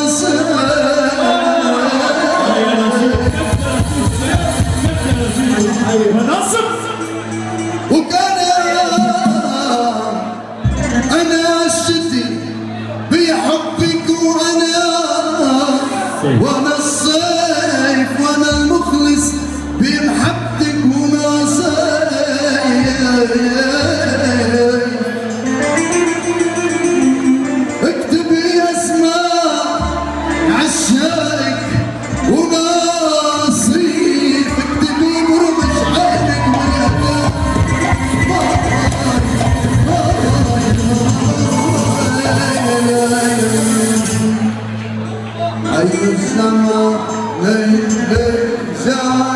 وكان انا اشتي بحبك وانا الصيف وانا المخلص بمحبتك وما اكتبي اسماء عشاقك وناصريك، اكتبي برمش عينك من أي السماء ليل